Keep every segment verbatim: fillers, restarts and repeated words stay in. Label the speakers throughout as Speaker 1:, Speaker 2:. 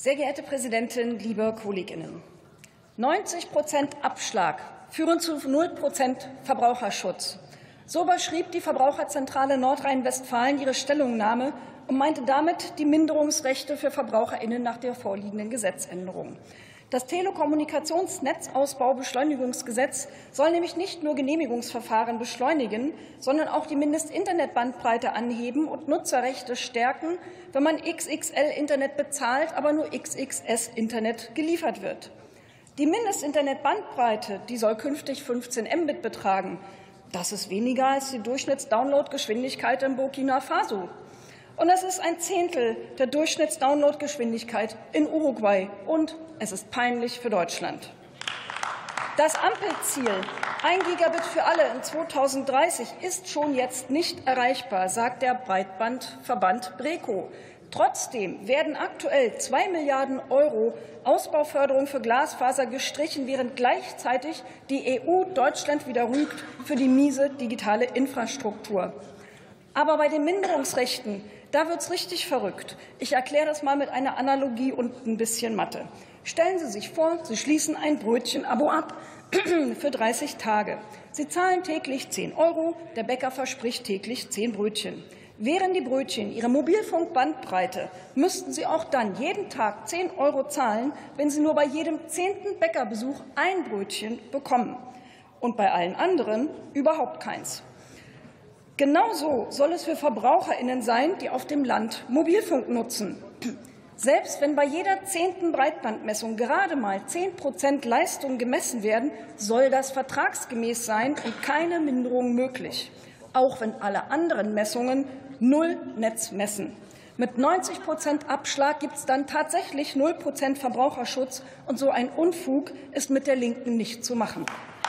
Speaker 1: Sehr geehrte Präsidentin, liebe Kolleginnen! neunzig Prozent Abschlag führen zu null Prozent Verbraucherschutz. So überschrieb die Verbraucherzentrale Nordrhein-Westfalen ihre Stellungnahme und meinte damit die Minderungsrechte für VerbraucherInnen nach der vorliegenden Gesetzänderung. Das Telekommunikationsnetzausbaubeschleunigungsgesetz soll nämlich nicht nur Genehmigungsverfahren beschleunigen, sondern auch die Mindestinternetbandbreite anheben und Nutzerrechte stärken, wenn man X X L-Internet bezahlt, aber nur X X S-Internet geliefert wird. Die Mindestinternetbandbreite, die soll künftig fünfzehn Mbit betragen. Das ist weniger als die Durchschnittsdownloadgeschwindigkeit in Burkina Faso. Und es ist ein Zehntel der Durchschnittsdownloadgeschwindigkeit in Uruguay. Und es ist peinlich für Deutschland. Das Ampelziel, ein Gigabit für alle in zweitausenddreißig, ist schon jetzt nicht erreichbar, sagt der Breitbandverband BREKO. Trotzdem werden aktuell zwei Milliarden Euro Ausbauförderung für Glasfaser gestrichen, während gleichzeitig die E U Deutschland wieder rügt für die miese digitale Infrastruktur. Aber bei den Minderungsrechten, da wird es richtig verrückt. Ich erkläre das mal mit einer Analogie und ein bisschen Mathe. Stellen Sie sich vor, Sie schließen ein Brötchen-Abo ab für dreißig Tage. Sie zahlen täglich zehn Euro, der Bäcker verspricht täglich zehn Brötchen. Wären die Brötchen Ihre Mobilfunkbandbreite, müssten Sie auch dann jeden Tag zehn Euro zahlen, wenn Sie nur bei jedem zehnten Bäckerbesuch ein Brötchen bekommen und bei allen anderen überhaupt keins. Genauso soll es für VerbraucherInnen sein, die auf dem Land Mobilfunk nutzen. Selbst wenn bei jeder zehnten Breitbandmessung gerade mal zehn Prozent Leistung gemessen werden, soll das vertragsgemäß sein und keine Minderung möglich, auch wenn alle anderen Messungen null Netz messen. Mit neunzig Prozent Abschlag gibt es dann tatsächlich null Prozent Verbraucherschutz, und so ein Unfug ist mit der Linken nicht zu machen.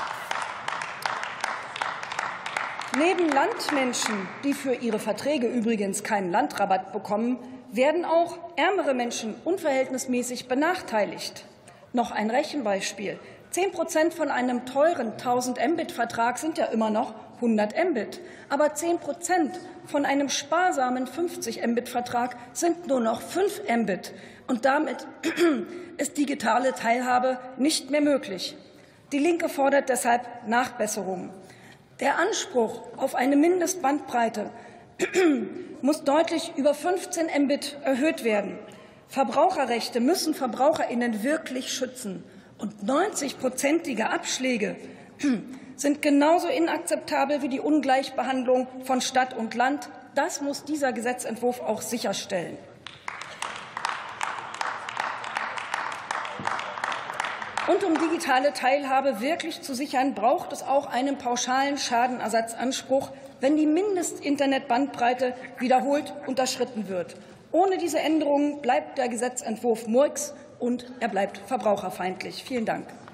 Speaker 1: Neben Landmenschen, die für ihre Verträge übrigens keinen Landrabatt bekommen, werden auch ärmere Menschen unverhältnismäßig benachteiligt. Noch ein Rechenbeispiel. Zehn Prozent von einem teuren tausend Mbit-Vertrag sind ja immer noch hundert Mbit. Aber zehn Prozent von einem sparsamen fünfzig Mbit-Vertrag sind nur noch fünf Mbit. Und damit ist digitale Teilhabe nicht mehr möglich. Die Linke fordert deshalb Nachbesserungen. Der Anspruch auf eine Mindestbandbreite muss deutlich über fünfzehn Mbit erhöht werden. Verbraucherrechte müssen VerbraucherInnen wirklich schützen. Und neunzig-prozentige Abschläge sind genauso inakzeptabel wie die Ungleichbehandlung von Stadt und Land. Das muss dieser Gesetzentwurf auch sicherstellen. Und um digitale Teilhabe wirklich zu sichern, braucht es auch einen pauschalen Schadenersatzanspruch, wenn die Mindestinternetbandbreite wiederholt unterschritten wird. Ohne diese Änderungen bleibt der Gesetzentwurf Murks und er bleibt verbraucherfeindlich. Vielen Dank.